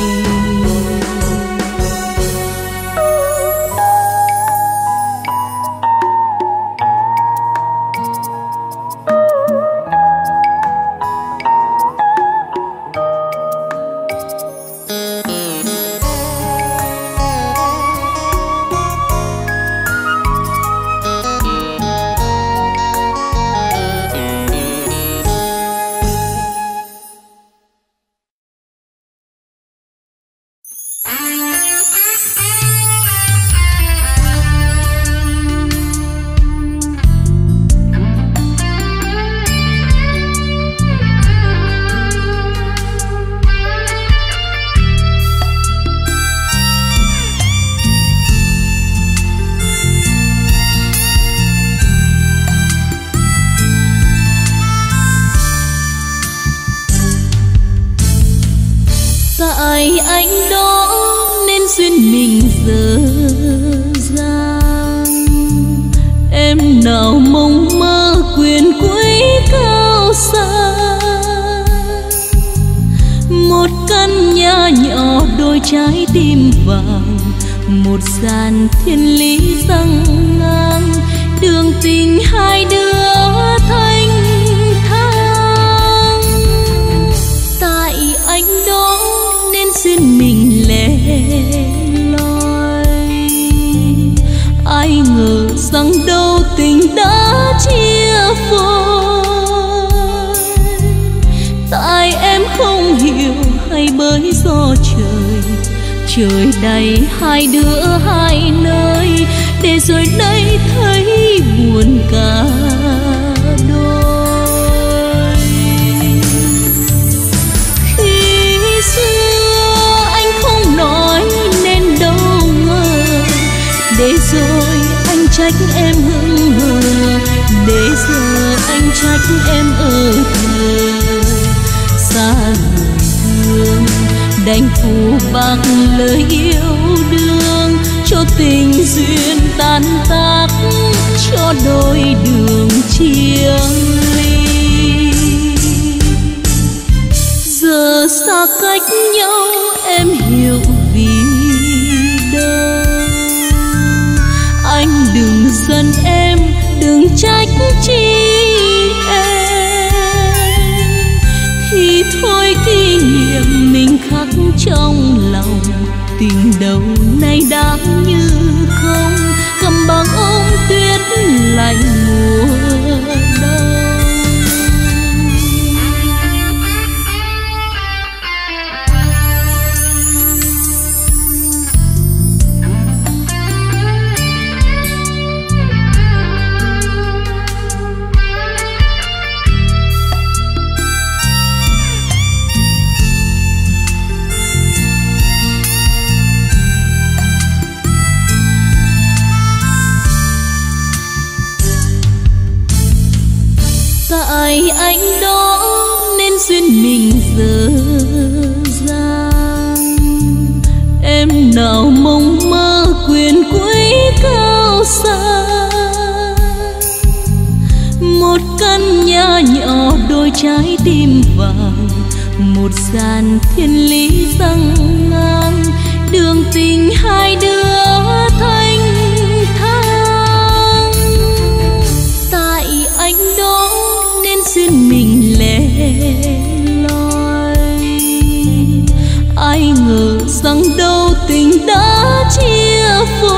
Tại anh đó nên duyên mình dở dang, em nào mong mơ quyền quý cao xa. Một căn nhà nhỏ đôi trái tim vàng, một dàn thiên lý răng ngang, đường tình hai đứa thanh thang. Tại anh đó nên duyên mình lẻ loi, ai ngờ rằng đâu tình đã chia phôi. Tại em không hiểu hay bởi do trời, trời đầy hai đứa hai nơi, để rồi đây thấy buồn cả đôi. Khi xưa anh không nói nên đâu ngờ, để rồi anh trách em hững hờ, để giờ anh trách em ở thờ. Xa người thương đành phụ bằng lời yêu đương, cho tình duyên tan tác, cho đôi đường chia ly. Giờ xa cách nhau em hiểu vì đâu. Anh đừng giận em, đừng trách chi em, thì thôi kỷ niệm mình khắc trong lòng. Tình đầu này đã như không, cầm bằng ôm tuyết lạnh mùa đông. Tại anh đó nên duyên mình dở dang, em nào mong mơ quyền quý cao xa. Một căn nhà nhỏ đôi trái tim vàng, một dàn thiên lý răng ngang, đường tình hai đứa thanh thang. Tại anh đó duyên mình lẻ loi, ai ngờ rằng đâu tình đã chia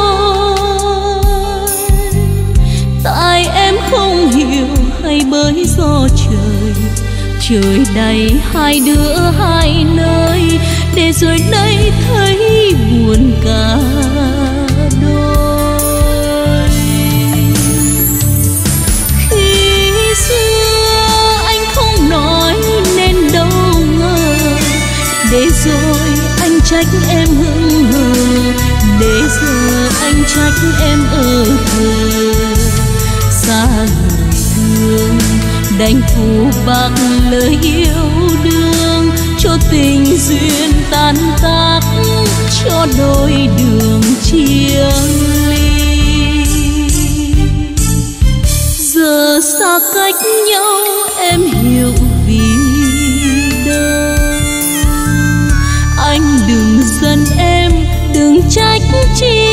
phôi. Tại em không hiểu hay bởi do trời, trời đầy hai đứa hai nơi, để rồi đây thấy buồn cả đôi. Khi xưa anh không nói nên đâu ngờ, để rồi anh trách em hững hờ, để giờ anh trách em ở thờ. Xa người thương đành phụ bằng lời yêu đương, cho tình duyên tan tác, cho đôi đường chia ly. Giờ xa cách nhau em hiểu vì
chị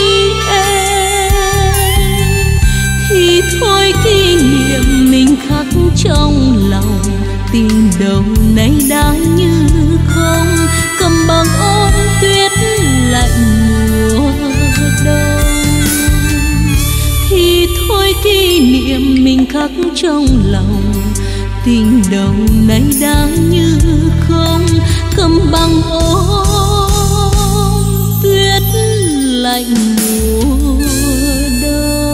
em, thì thôi kỷ niệm mình khắc trong lòng, tình đầu nay đã như không, cầm bằng ôm tuyết lạnh mùa đông. Thì thôi kỷ niệm mình khắc trong lòng, tình đầu nay đã như không, cầm bằng ôm tuyết lạnh mùa đông.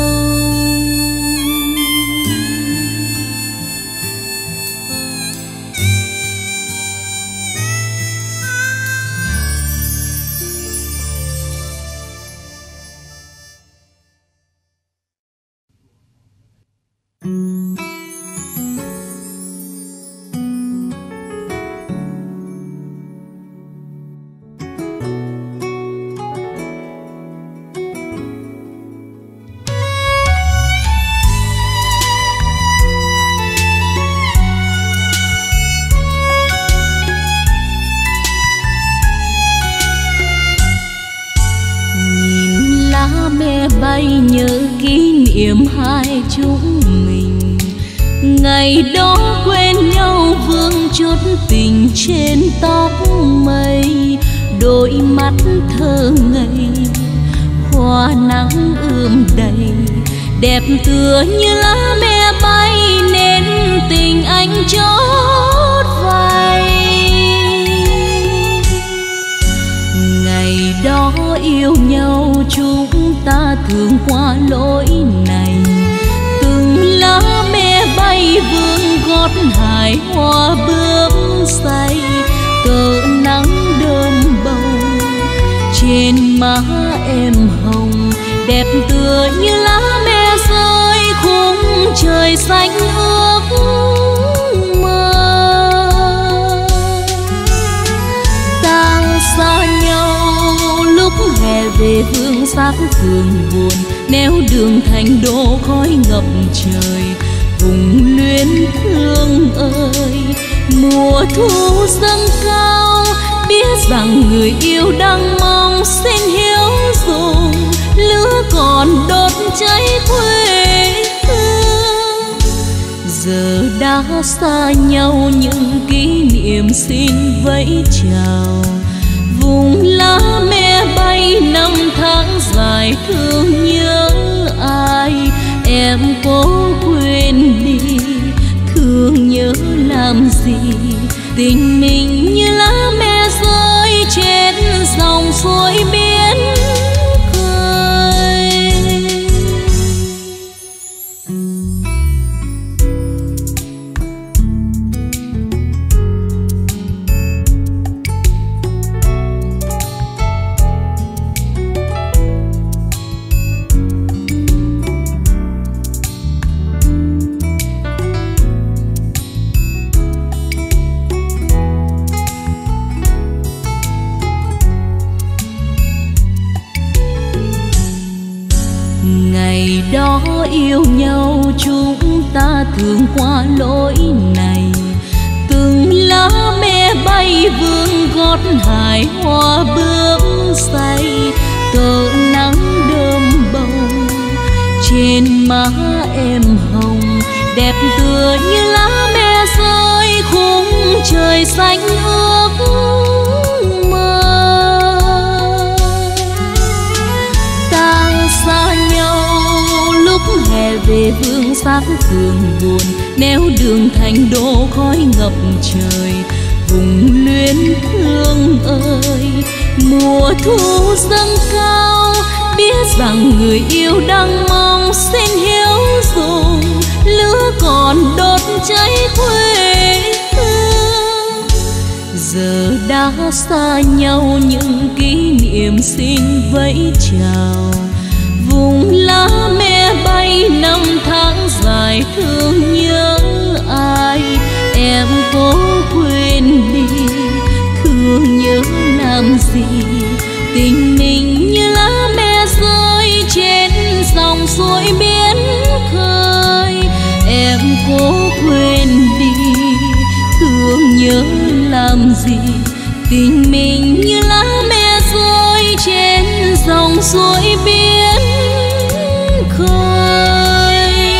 Bay nhớ kỷ niệm hai chúng mình, ngày đó quên nhau vương chốt tình trên tóc mây, đôi mắt thơ ngây hoa nắng ươm đầy, đẹp tựa như lá me bay nên tình anh chót vay. Ngày đó yêu nhau chúng ta thường qua lối này, từng lá me bay vương gót hải hoa bướm say, cờ nắng đơm bầu trên má em hồng, đẹp tựa như lá me rơi khung trời xanh ước mơ. Ta xa nhau lúc hè về hương sắc phường buồn, nẻo đường thành đô khói ngập trời, vùng luyến thương ơi. Mùa thu dâng cao biết rằng người yêu đang mong xin hiếu dùng, lửa còn đốt cháy quê hương. Giờ đã xa nhau những kỷ niệm xin vẫy chào, vùng lá me bay năm tháng dài thương nhớ ai. Em cố quên đi thương nhớ làm gì, tình mình như lá me rơi trên dòng suối biển khơi. Ngày đó yêu nhau chúng ta thường qua lối này, từng lá me bay vương gót hải hoa bướm say, cờ nắng đơm bầu trên má em hồng, đẹp tựa như lá me rơi khung trời xanh ước mơ. Ta xa nhau lúc hè về hương sắc phường buồn, nẻo đường thành đô khói ngập trời, vùng luyến thương ơi. Mùa thu dâng cao biết rằng người yêu đang mong xin hiếu dùng, lửa còn đốt cháy quê hương. Giờ đã xa nhau những kỷ niệm xin vẫy chào, vùng lá me bay năm tháng dài thương nhớ ai. Em cố quên đi thương nhớ làm gì, tình mình như lá me rơi trên dòng suối biển khơi. Em cố quên đi thương nhớ làm gì, tình mình như lá me rơi trên dòng suối biển khơi.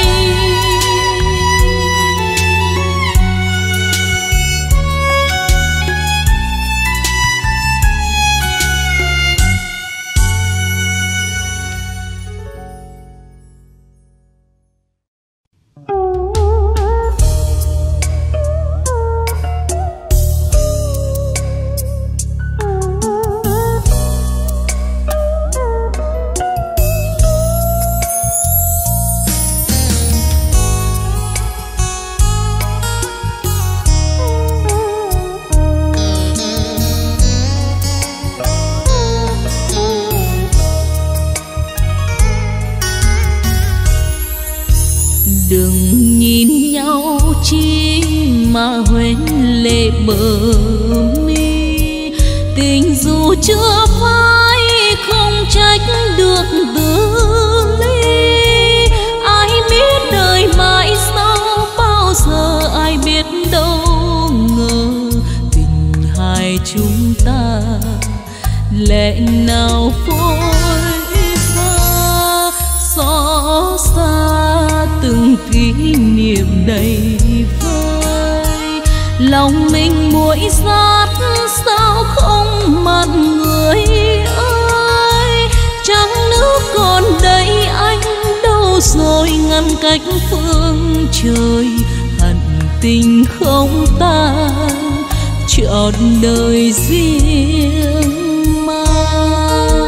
Đừng nhìn nhau chi mà hoen lệ bờ mi, tình dù chưa phai không trách được từ ly. Ai biết đời mãi sau bao giờ, ai biết đâu ngờ tình hai chúng ta lẽ nào phôi pha xót xa từng kỷ niệm đầy vơi. Lòng mình muội rát sao không mặn người ơi. Trăng nước còn đây anh đâu rồi, ngăn cách phương trời hận tình không tan trọn đời riêng mang.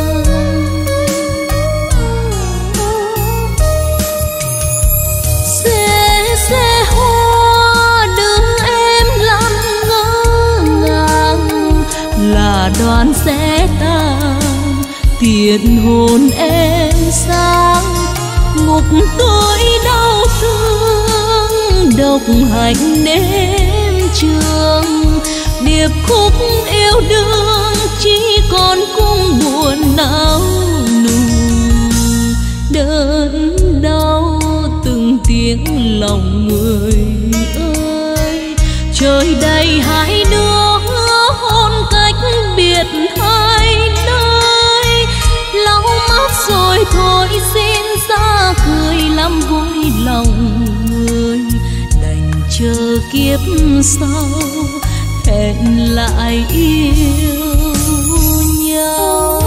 Xe hoa đứng em lặng ngỡ ngàng, là đoàn xe tàn tiền hồn em sang. Ngục tôi đau thương độc hành đêm trường, điệp khúc yêu đương chỉ còn cung buồn não nùng. Đớn đau từng tiếng lòng người ơi, trời đầy hai đứa hôn cách biệt hai nơi. Lau mắt rồi thôi xin ra cười lắm vui lòng người, đành chờ kiếp sau hẹn lại yêu nhau.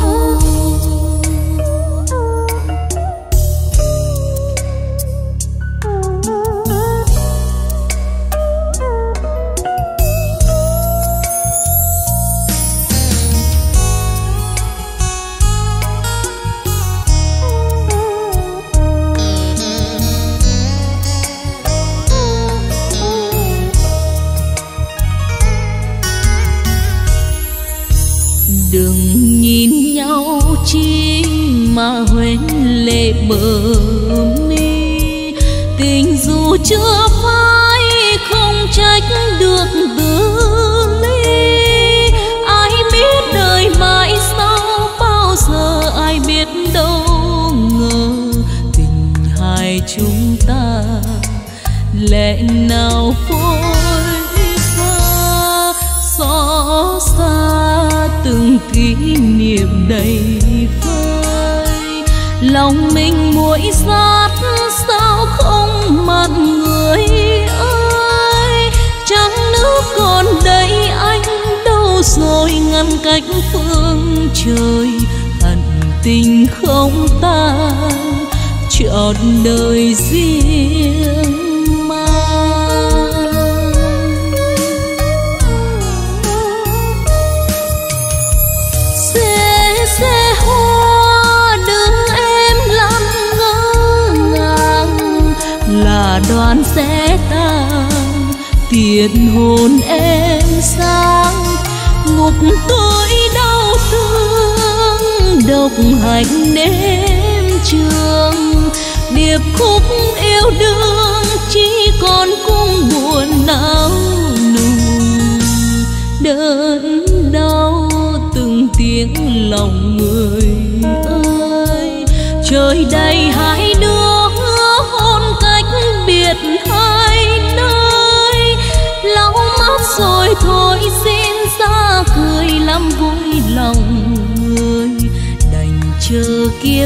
Đừng nhìn nhau chi mà hoen lệ bờ mi, tình dù chưa phai không trách được từ ly. Ai biết đời mãi sau bao giờ, ai biết đâu ngờ tình hai chúng ta lẽ nào phôi pha xót xa từng kỷ niệm đầy vơi. Lòng mình muội rát sao không mặn người ơi. Trăng nước còn đây anh đâu rồi, ngăn cách phương trời hận tình không tan trọn đời riêng mang. Xe hoa đứng em lặng ngỡ ngàng, là đoàn xe tàn tiền hồn em sang. Ngục tôi đau thương độc hành đêm trường, điệp khúc yêu đương chỉ còn cung buồn não nùng. Đớn đau từng tiếng lòng người ơi, trời đầy hai đứa hôn cách biệt hai nơi. Lau mắt rồi thôi xin ra cười lắm vui lòng người, đành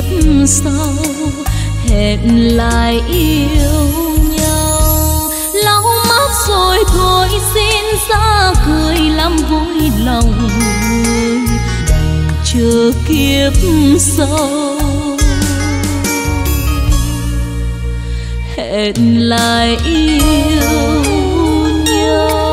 sau hẹn lại yêu nhau. Lau mắt rồi thôi xin ra cười làm vui lòng người, chờ kiếp sau hẹn lại yêu nhau.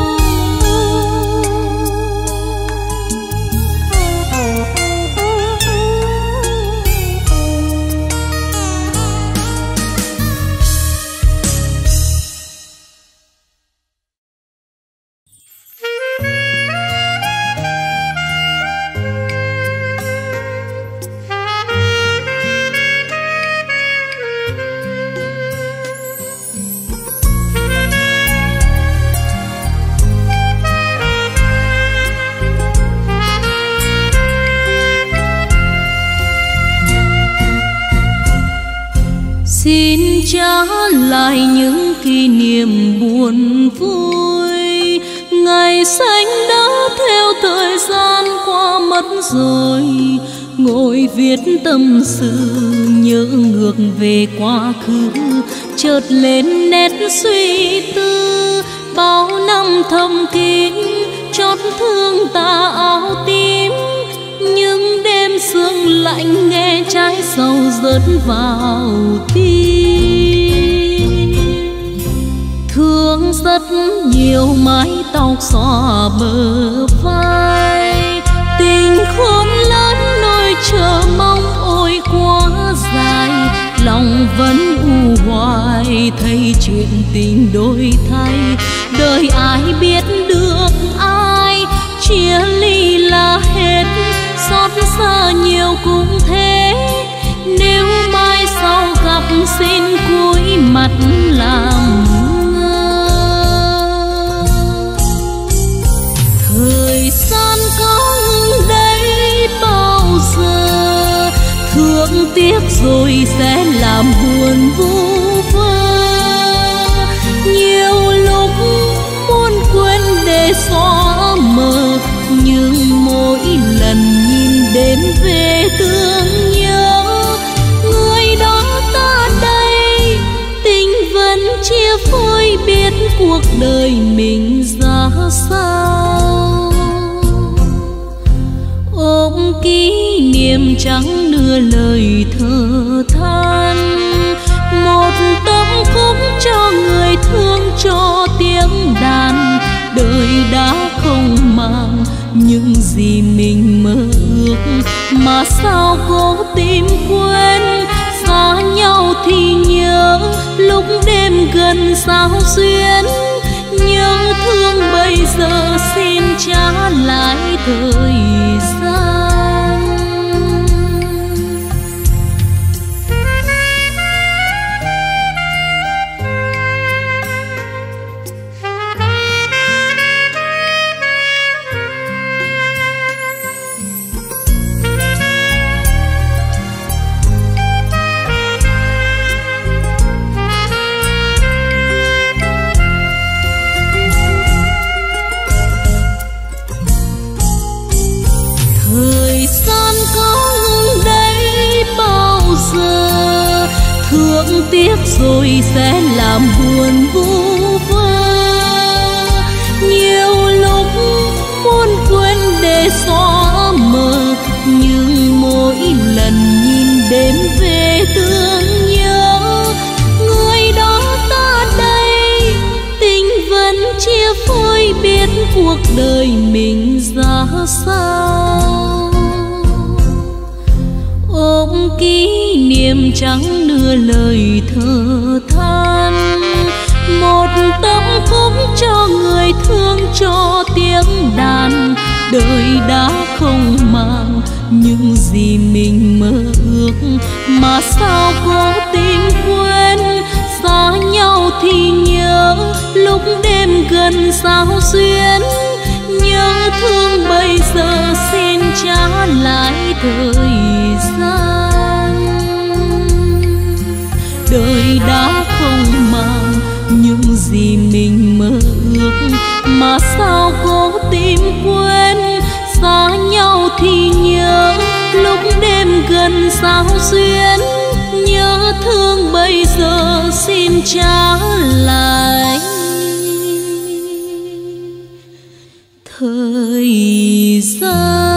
Xin trả lại những kỷ niệm buồn vui, ngày xanh đã theo thời gian qua mất rồi. Ngồi viết tâm sự nhớ ngược về quá khứ, chợt lên nét suy tư. Bao năm thầm kín chót thương ta áo tím, những đêm sương lạnh nghe trái sầu rớt vào tim. Thương rất nhiều mái tóc xõa bờ vai, tình khôn lớn nỗi chờ mong ôi quá dài. Lòng vẫn u hoài thấy chuyện tình đổi thay, đời ai biết được ai, chia ly là hết, xót xa nhiều cũng thế. Nếu mai sau gặp xin cúi mặt làm ngơ. Thời gian có ngừng đây bao giờ, thương tiếc rồi sẽ làm buồn vu vơ. Nhiều lúc muốn quên để xóa mờ, nhưng mỗi lần nhìn đến về thương nhớ. Người đó ta đây tình vẫn chia phôi, biết cuộc đời mình ra sao. Ôm kỷ niệm chẳng nửa lời thở than, một tâm khúc cho người thương cho tiếng đàn. Đời đã không mang những gì mình mơ ước, mà sao cố tìm quên. Xa nhau thì nhớ, lúc đêm gần sao xuyến. Nhớ thương bây giờ xin trả lại thời gian. Thương tiếc rồi sẽ làm buồn vu vơ. Nhiều lúc muốn quên để xóa mờ, nhưng mỗi lần nhìn đến về thương nhớ. Người đó ta đây tình vẫn chia phôi, biết cuộc đời mình ra sao. Ôm kỷ niệm chẳng nửa lời thở than, một tâm khúc cho người thương cho tiếng đàn. Đời đã không mang những gì mình mơ ước, mà sao cố tìm quên. Xa nhau thì nhớ, lúc đêm gần sao xuyến. Nhớ thương bây giờ xin trả lại thời gian. Đời đã không mang những gì mình mơ ước, mà sao cố tìm quên. Xa nhau thì nhớ, lúc đêm gần sao duyên, nhớ thương bây giờ xin trả lại. Thời gian